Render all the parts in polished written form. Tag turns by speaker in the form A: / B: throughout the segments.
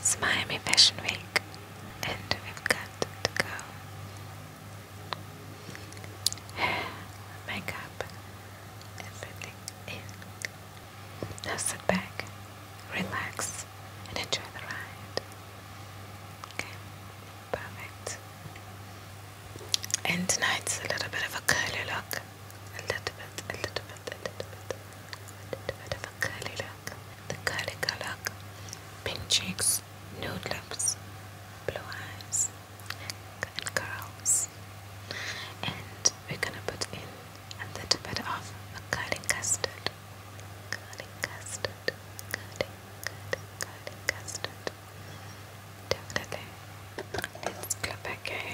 A: It's Miami Fashion Week, and we've got to go. Hair, makeup, everything in. Now sit back, relax, and enjoy the ride. Okay, perfect. And tonight's a little bit of a curly look. A little bit of a curly look. The curly look. Pink cheeks, nude lips, blue eyes, and curls. And we're gonna put in a little bit of a curly custard. Curly custard. Curly custard. Definitely. Let's clip back here.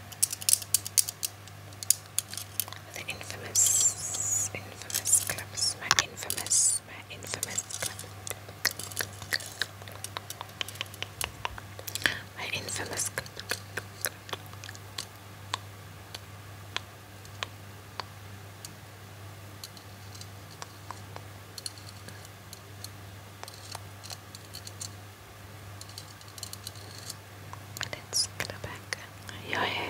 A: The infamous clips. My infamous clip. My infamous clip. Let's clip back your hair.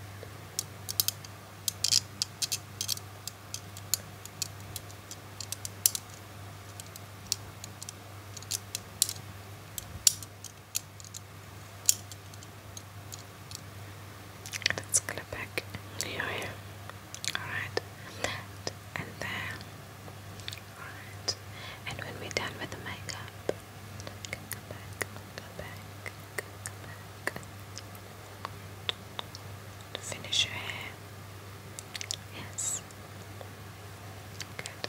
A: Let's clip back your hair. Alright, that and there. Alright, and when we're done with the makeup, go back to finish your hair. Yes, good.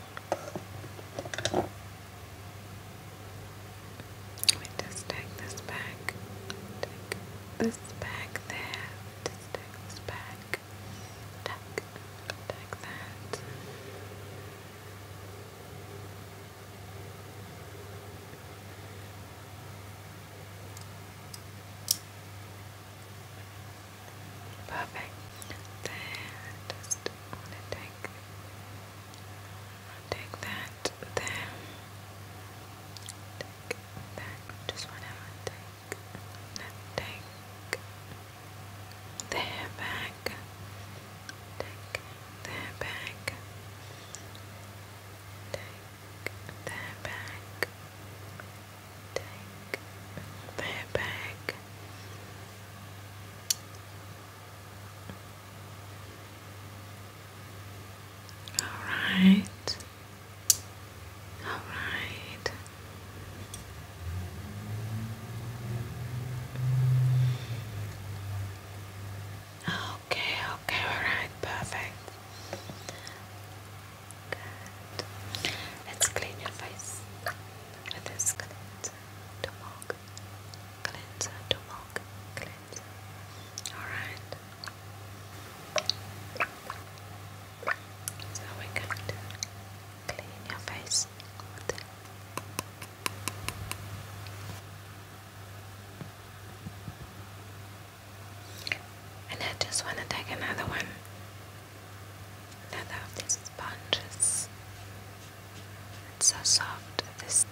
A: We just take this back, take this back there, just take this back, take that. Perfect. There, just want to take that there. Take that. Just want to take their back. Take their back. Take their back. Take their back. Alright. Alright. Okay, alright, perfect. Good. Let's clean your face with this cleanser to walk. Alright. So we're going to clean your face with it. And I just want to take another one. Another of these sponges. It's so soft. This.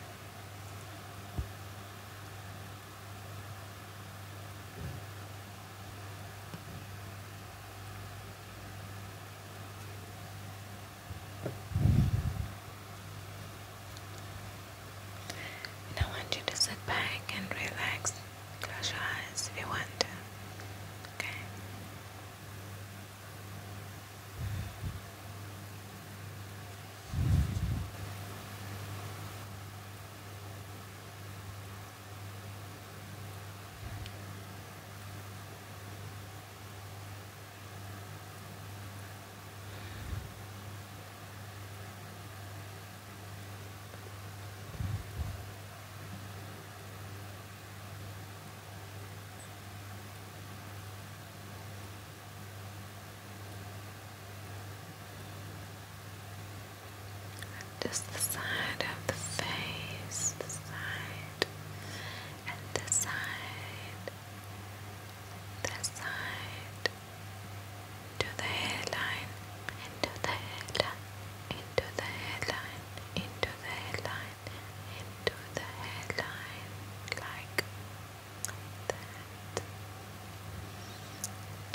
A: And I want you to sit back and relax. Close your eyes if you want to. Okay.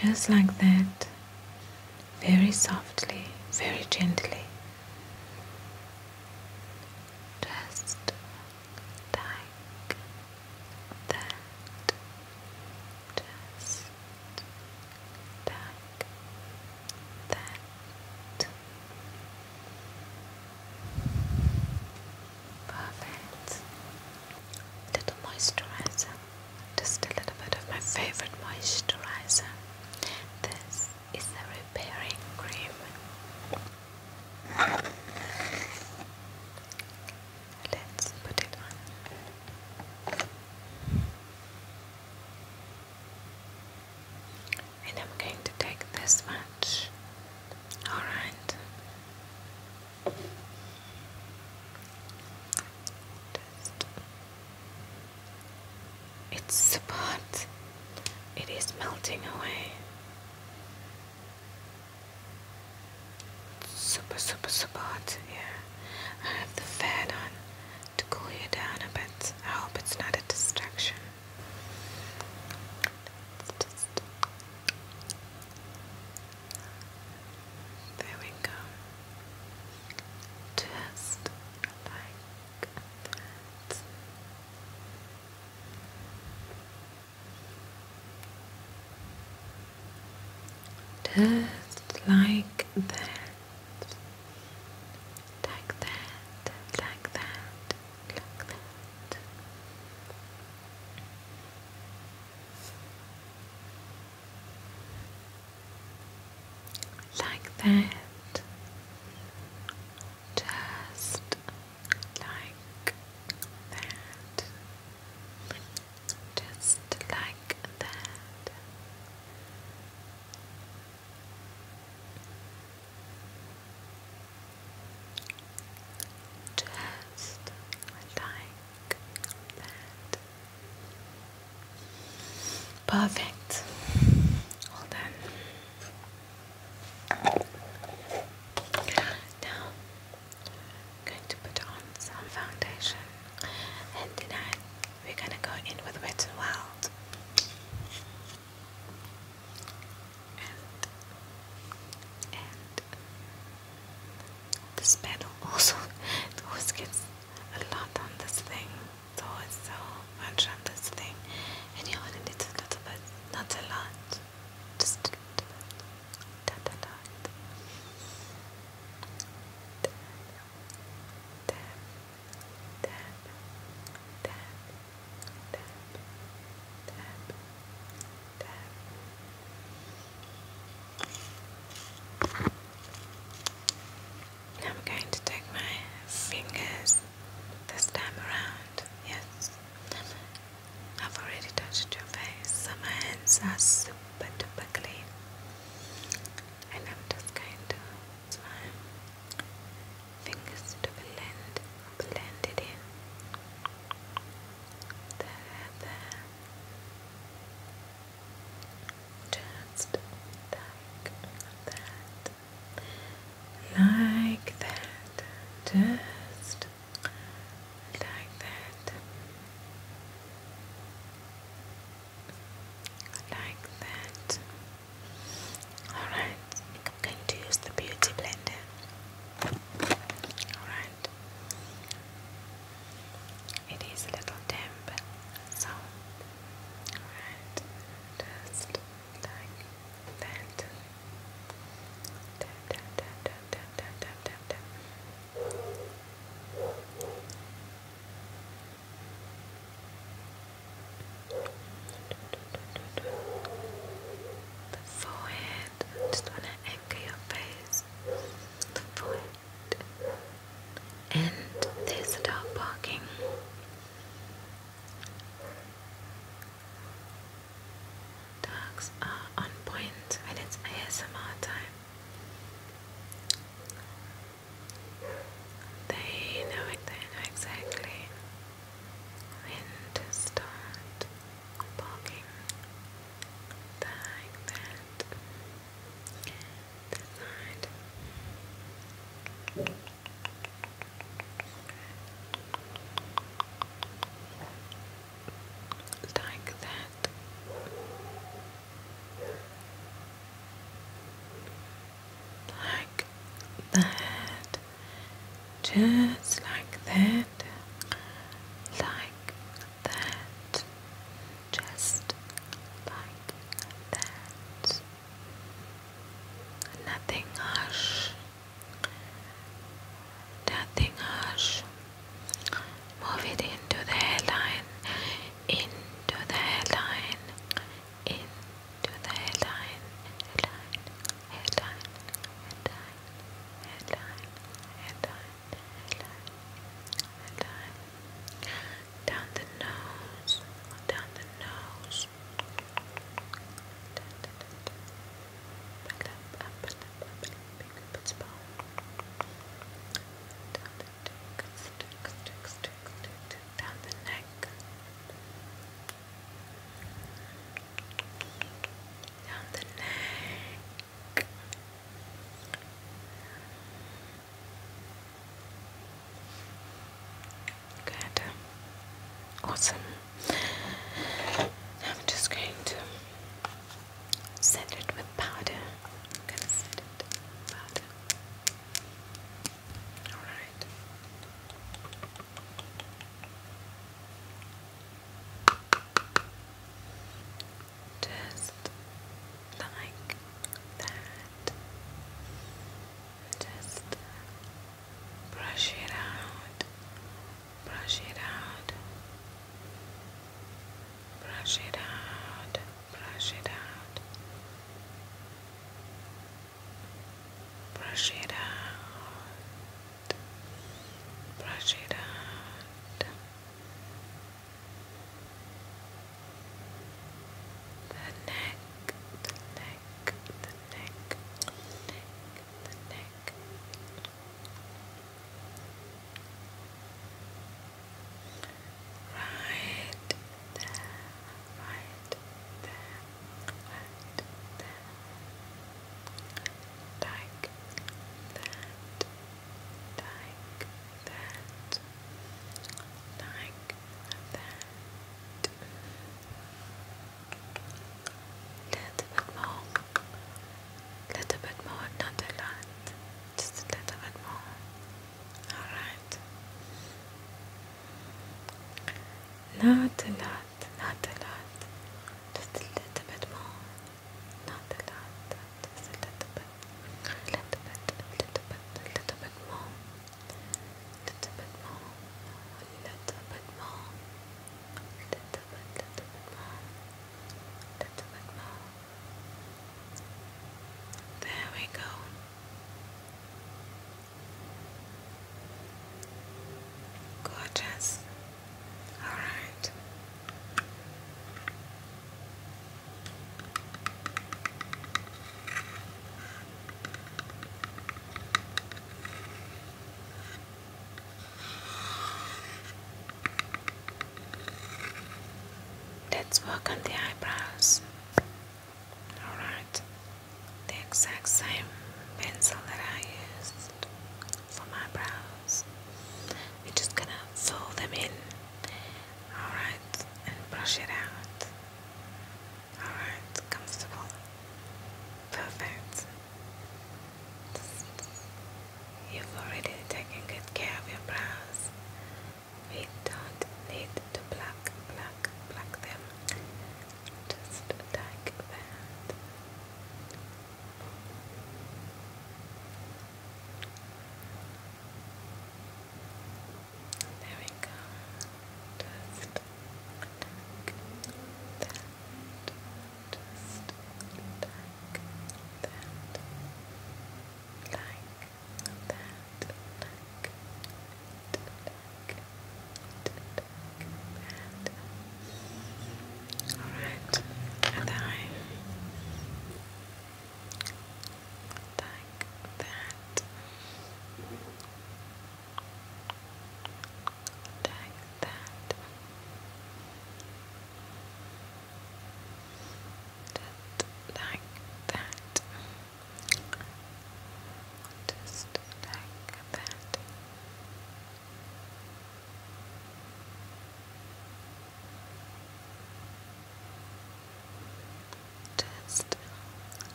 A: Just like that, very softly, very gently. Just like that. Just like that. Perfect. Little moisturizer. Just a little bit of my favorite moisturizer. This is the repairing cream. Let's put it on. And I'm going to take this much. Alright. Just, it's super hot. It is melting away. Super, super, super hot here. I have the fan on to cool you down a bit. I hope it's not a distraction. There we go. Just like that. Just like that. Like that. Like that. Like that. Like that. Just like that. Just like that. Just like that. Perfect. All done. Now I'm going to put on some foundation, and tonight we're gonna go in with Wet n Wild. And this pedal also, it always gets a lot on this thing. It's always so much on this thing, and you only need a little bit, not a lot, just a little bit, not a lot. Dab, dab, dab, dab, just like that, like that, just like that. Nothing harsh, nothing harsh. Move it into the hairline, into the hairline, into the hairline, hairline, hairline, hairline, hairline, hairline, down the nose, down the nose, down the neck, down the neck. Good. Awesome. I'm just going to set it with powder. I'm gonna set it with powder. Alright. Just like that. Just brush it out. Brush it out. Brush it out. Brush it out. Brush it out. Brush it out. The neck, the neck, the neck, the neck. Right there, right there, right there. Like that, like that, like that. Little bit more, not a lot, just a little bit more. Alright. Not a lot, not a lot, just a little bit more. Not a lot, just a little bit, little bit, little bit, little bit more. Little bit more, a little bit more. Little bit more, little bit more. There we go. Gorgeous. Alright. Let's work on the eyebrows. Alright. The exact same pencil that I used for my brows. We're just gonna fill them in. Alright. And brush it out. Alright. Comfortable. Perfect. You've already taken good care of your brows. We don't need to pluck them. Just like that.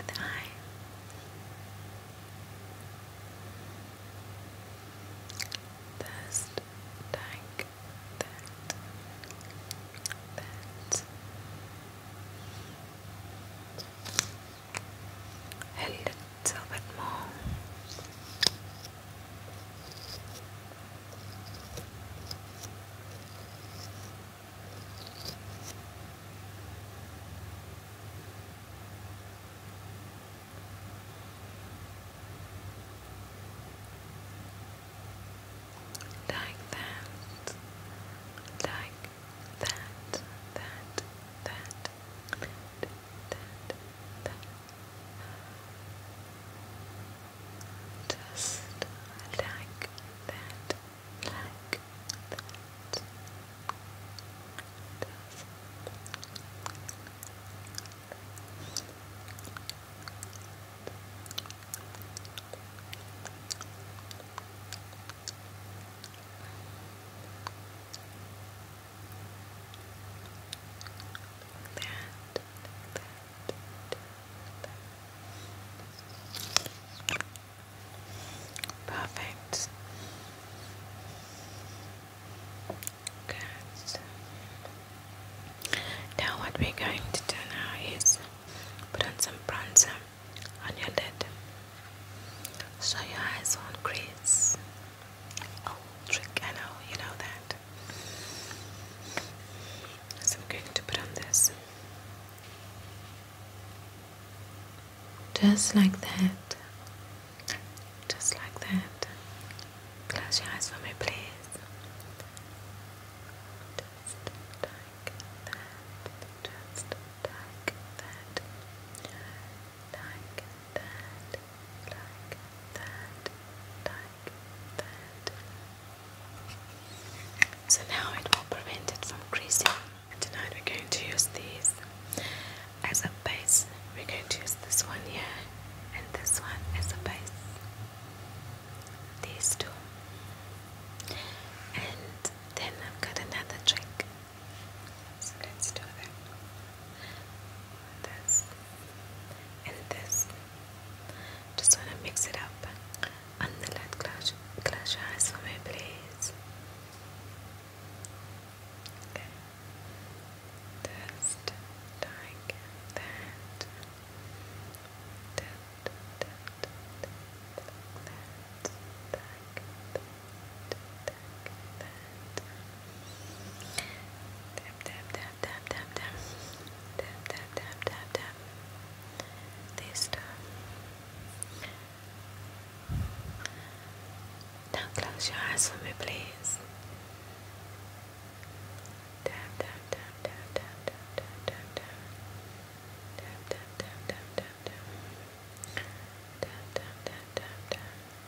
A: the eye. Just like that. A little bit more. Like that, like that, that. Just like that, like that. Perfect. Good. Now what we're going to do now is put on some bronzer on your lid so your eyes won't crease. Oh, trick, I know, you know that. So I'm going to put on this. Just like that. Just like that. Close your eyes for me, please. Just like that. Just like that. Like that. Like that. Like that. So now it will prevent it from creasing. Tonight we're going to use these as a base. We're going to use this one here and this one as a base. These two. And then I've got another trick. So let's do that. This and this. Just want to mix it up. On the lid, close your eyes for me, please. Okay. Just like that. This time. Now close your eyes for me, please. Tap tap tap tap tap tap tap tap tap. Tap tap tap tap tap tap. Tap tap tap tap tap.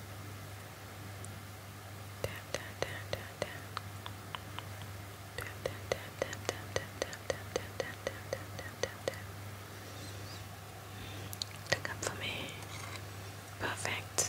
A: Tap tap tap tap tap. Tap tap tap tap tap tap tap tap tap tap tap tap tap tap. Look up for me. Perfect.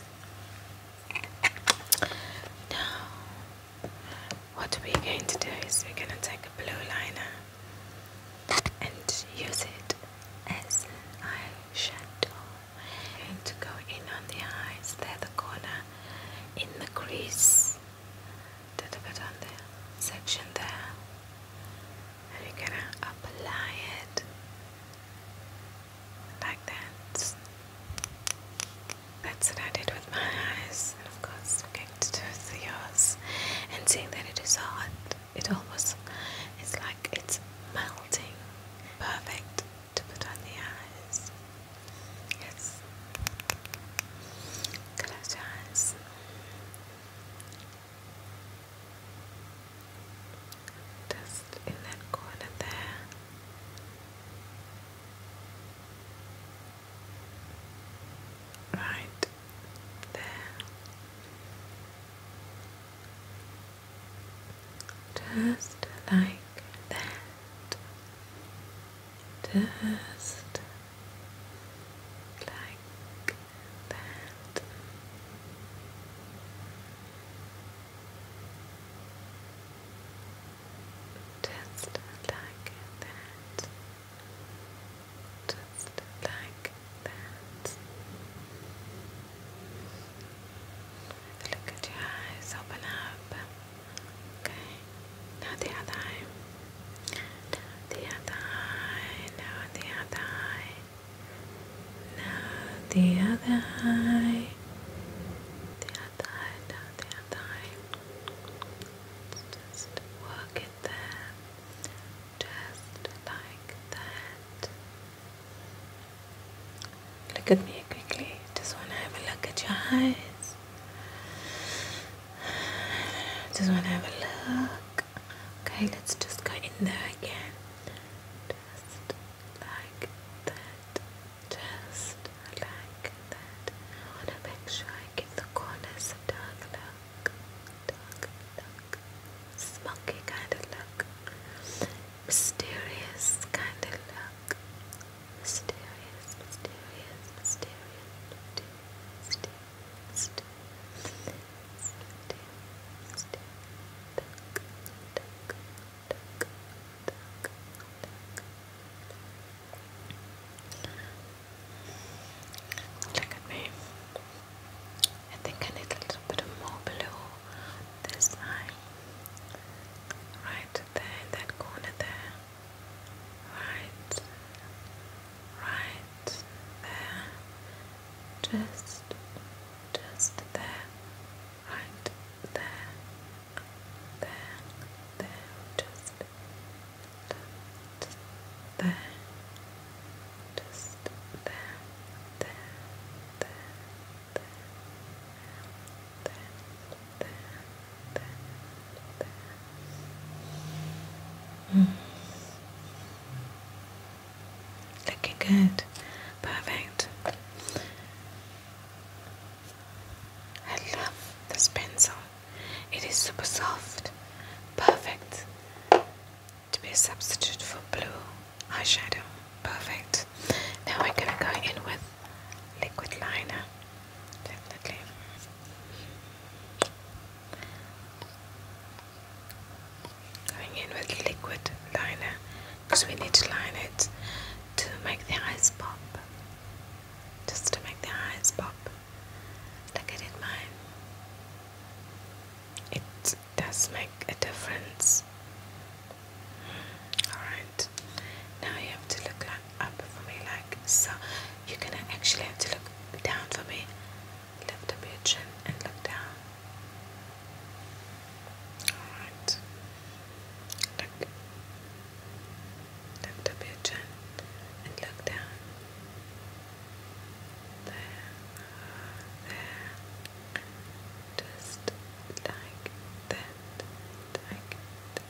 A: Now, what we're going to do is we're going to take a blue liner and use it as an eyeshadow. And to go in on the eyes, there the corner, in the crease, a little bit on the section there. And we're going to apply it like that. That's what I did with my eyes, and of course I'm going to do it with yours. And seeing that it is hot, it almost is like it's melting. Perfect to put on the eyes. Yes. Close your eyes. Just in that corner there. Right there. Just like that. Just like that. Just like that. Just like that. the other eye, the other eye, now the other eye. Just work it there, just like that. Look at me quickly, just want to have a look at your eyes. Just want to have a look. Okay, let's just go in there again. Just like that. Just like that. I want to make sure I give the corners a dark look. Dark look. Smoky kind of look. Mysterious kind of look. Mysterious, mysterious, mysterious, mysterious, mysterious. Look at me. I think I need a little bit more blue this time. Right there in that corner there. Right there. Just there. Right there. Just there. Just there. Looking good. Perfect. I love this pencil. It is super soft. Perfect to be a substitute for blue eyeshadow. Perfect. Now we're gonna go in with liquid liner. Definitely. Going in with liquid liner because we need to line it to make the eyes pop. Just to make the eyes pop. Look at it, mine. It does make a difference. Alright. Now you have to look like up for me like so. You're gonna actually have to look down for me. Lift up your chin and look down. Alright. Look. Lift up your chin and look down. There. Just like that. Like that.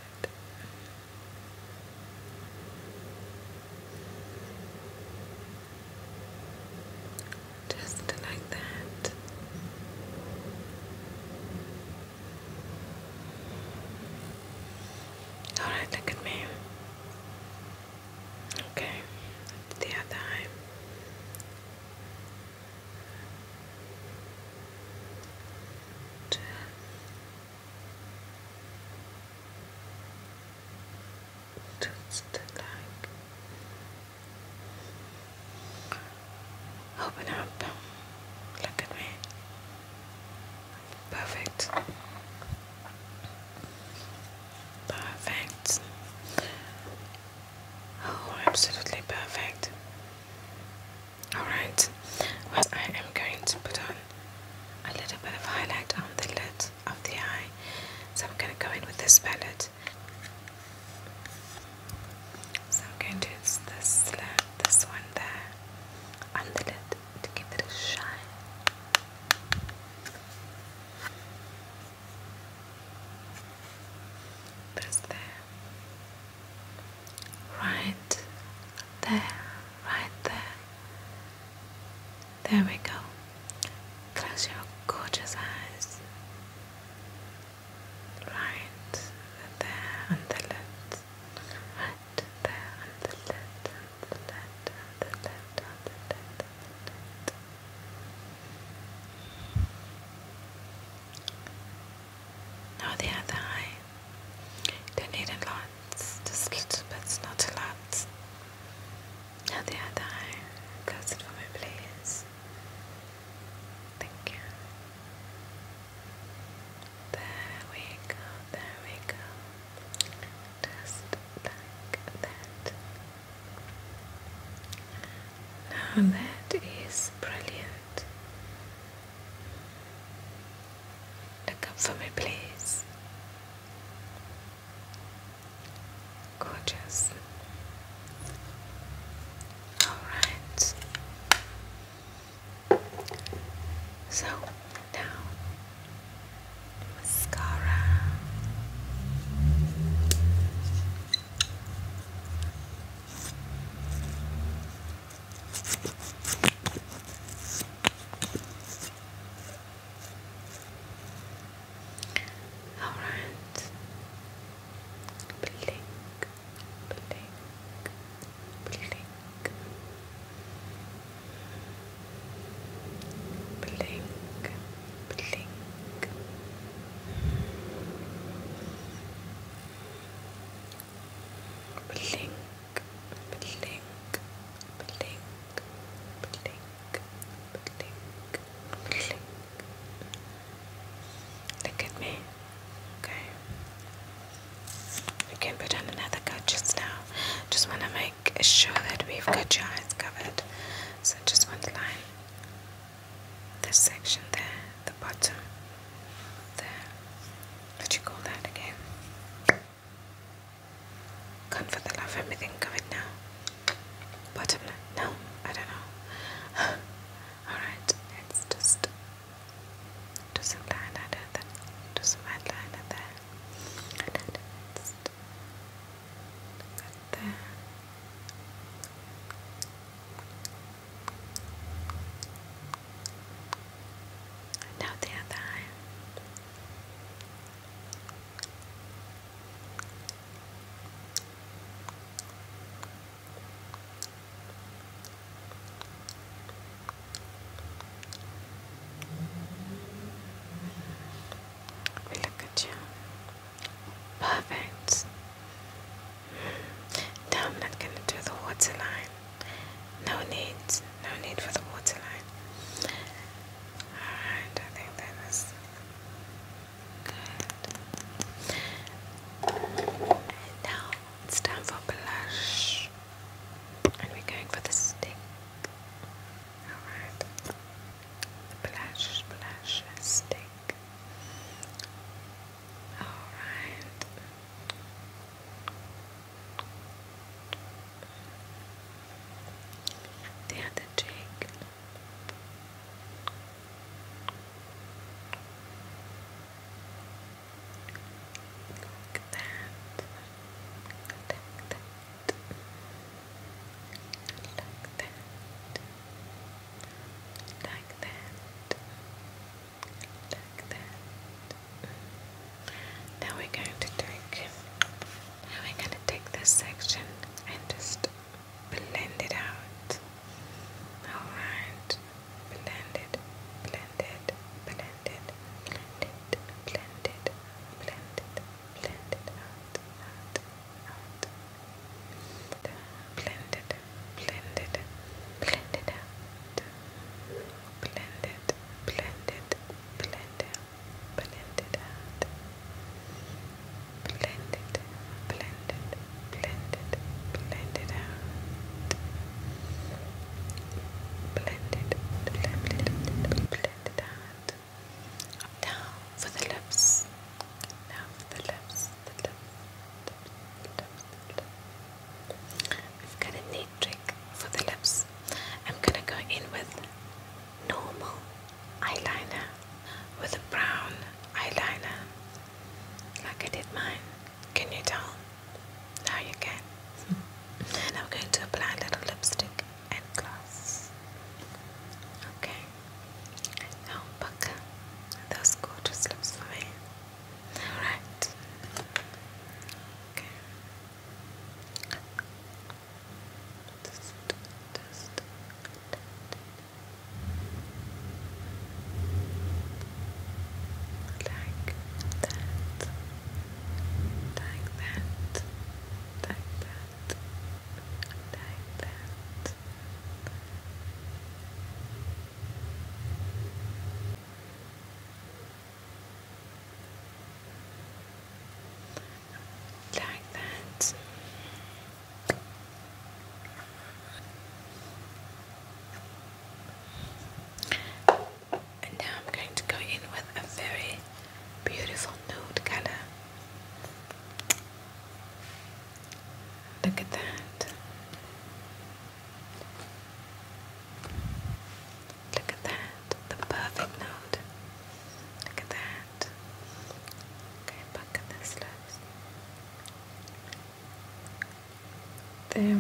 A: Just like that. Alright, look at me. Okay, the other eye. Just like open up. Look at me. Perfect. Perfect. Oh, absolutely perfect. Alright. Well, I am going to put on a little bit of highlight on the lid of the eye. So I'm going to go in with this palette. So I'm going to use this one there on the lid to give it a shine. Press there. Right there. Right there. There we go. Close your gorgeous eyes. Right there on the lid. Right there on the lid. On the lid. On the lid. On the lid. Now the other eye. Don't need a lot. Just little bits, not a lot. Now the other eye. Close it for me, please. Thank you. There we go. There we go. Just like that. Now that is brilliant. for me, please. Gorgeous. Alright. So now mascara. Alright. Blink, blink, blink. Blink, blink. Blink, blink, blink, blink, blink, blink. Look at me. Okay. We can put on another coat just now. Just want to make sure that we've got your eyes covered. So just one line. This section there, the bottom there. What you call that again? Can't for the love of everything covered now. Bottom line? No, I don't know. Alright, let's just do some eyeliner there. Do some eyeliner there. Just cut there. Now the other eye.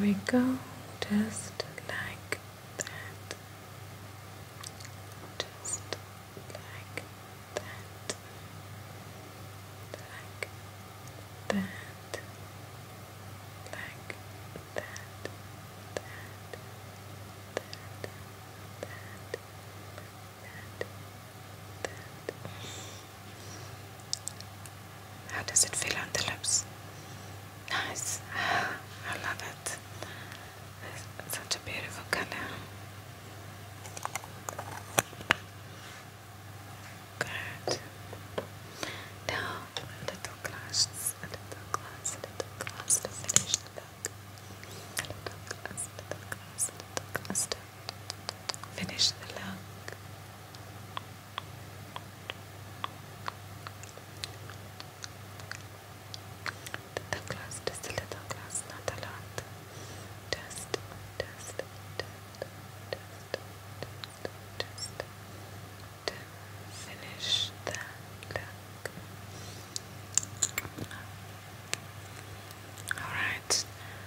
A: we go, just like that. Just like that. Like that. Like that. How does it feel on the lips? Nice. I love it. It's such a beautiful color. Good. Now, a little glass, a little glass, a little glass to finish the look. A little glass, a little glass, a little glass to finish the look. Little glass, just a little glass, not a lot. Just to finish the look. Alright.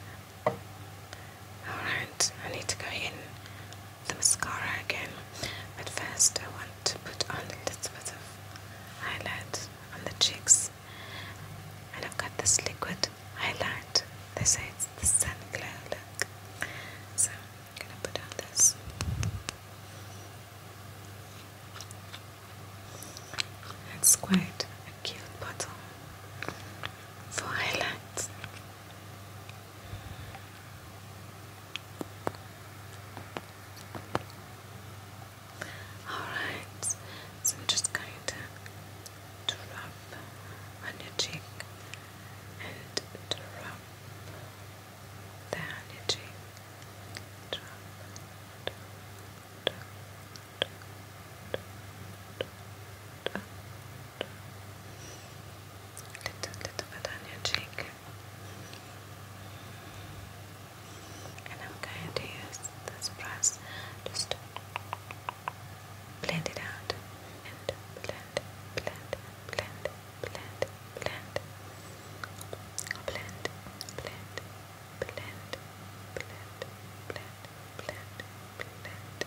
A: Alright, I need to go in the mascara again. But first I want to put on a little bit of highlight on the cheeks. And I've got this liquid highlight. They say it's the Sun Glow look. So I'm gonna put on this. It's quite a cute bottle for highlights. Alright, so I'm just going to rub on your cheek and drop down your cheek. Drop, drop, drop, drop, little bit on your cheek. And I'm going to use this brush just to blend it out. And blend, blend, blend, blend, blend. Blend, blend, blend, blend, blend, blend, blend, blend,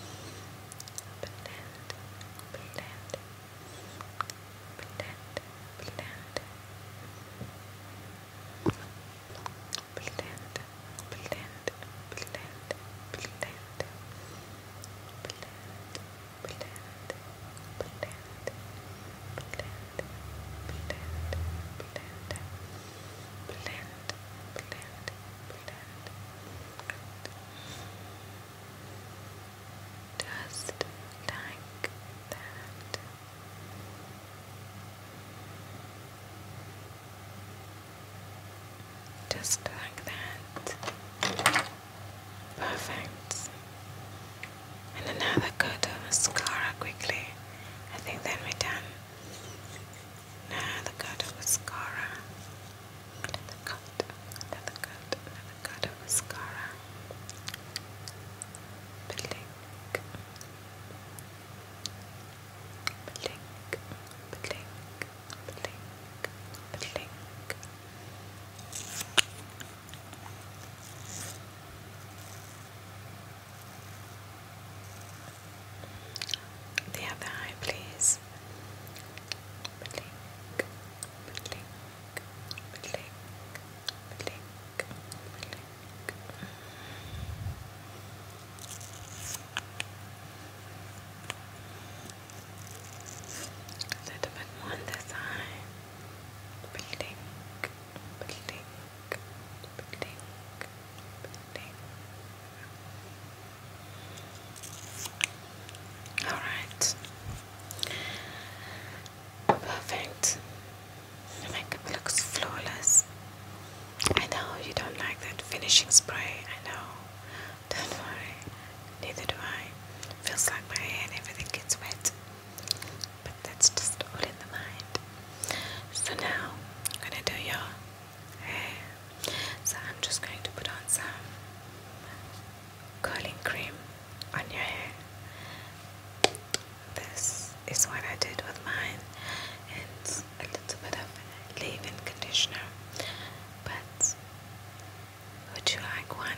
A: just like that. Just like that. Perfect. And another coat of mascara quickly. I think then we're done. Another coat of mascara. Another coat, another coat, another coat of mascara. Blink. Blink. Blink. Blink. Blink. The other eye, please. Blink, blink, blink, blink, blink. A little bit more on this eye. Blink, blink, blink, blink. Alright. Perfect. The makeup looks flawless. I know you don't like that finishing spray. I know. Don't worry. Neither do I. Feels like my hair and everything gets wet. But that's just all in the mind. So now I'm gonna do your hair. So I'm just going to put on some curling cream on your hair. This is what I did with mine. It's a little bit of leave-in conditioner. But would you like one?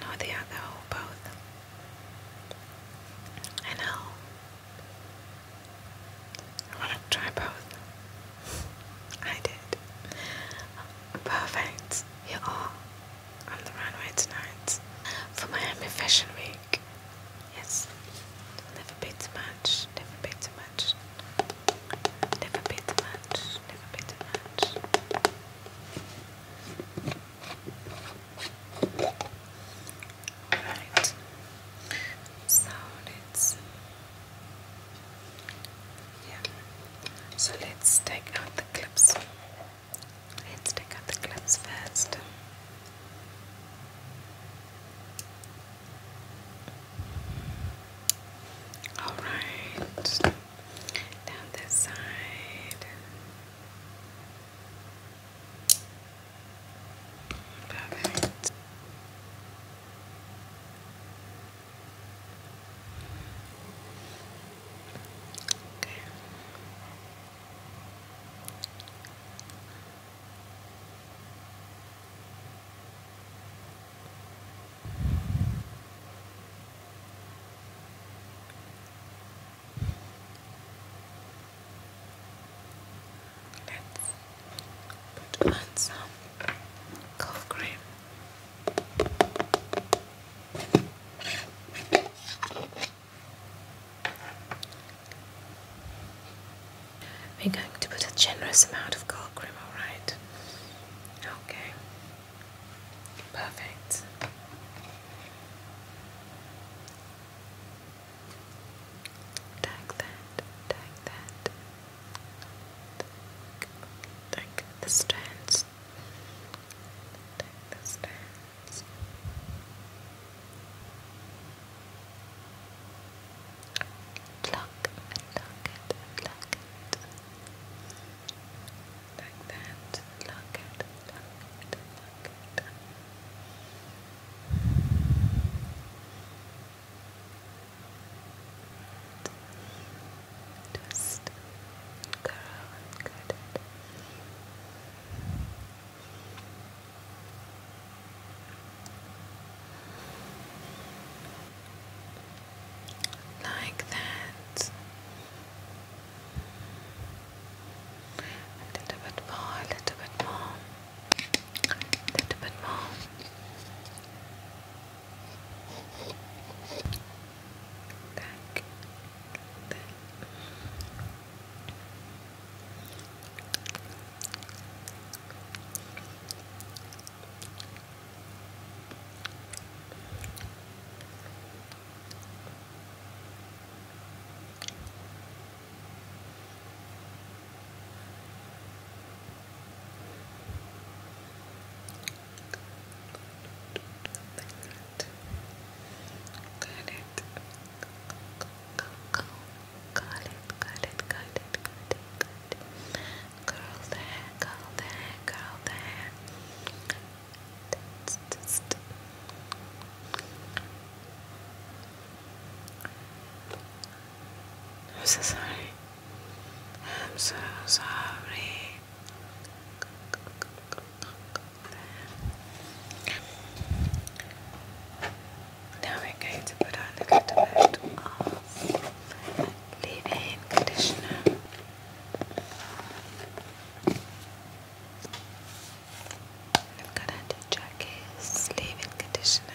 A: this amount of curl cream, alright? Okay. Perfect. Take that, take that. Take the strands. Take the strands. Pluck and pluck it and pluck it. Like that. Pluck it, pluck it, pluck it. Twist, curl and cut it. Like that. A little bit more, a little bit more, a little bit more. Like that. Got it. Got it, got it, got it, got it, got it. Curl the hair, curl the hair, curl the hair. Just. I'm so sorry. I'm so sorry. Now we're going to put on a little bit of leave-in conditioner. I've got anti-Jackie's leave-in conditioner.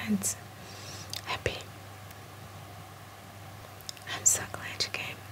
A: and happy. I'm so glad you came.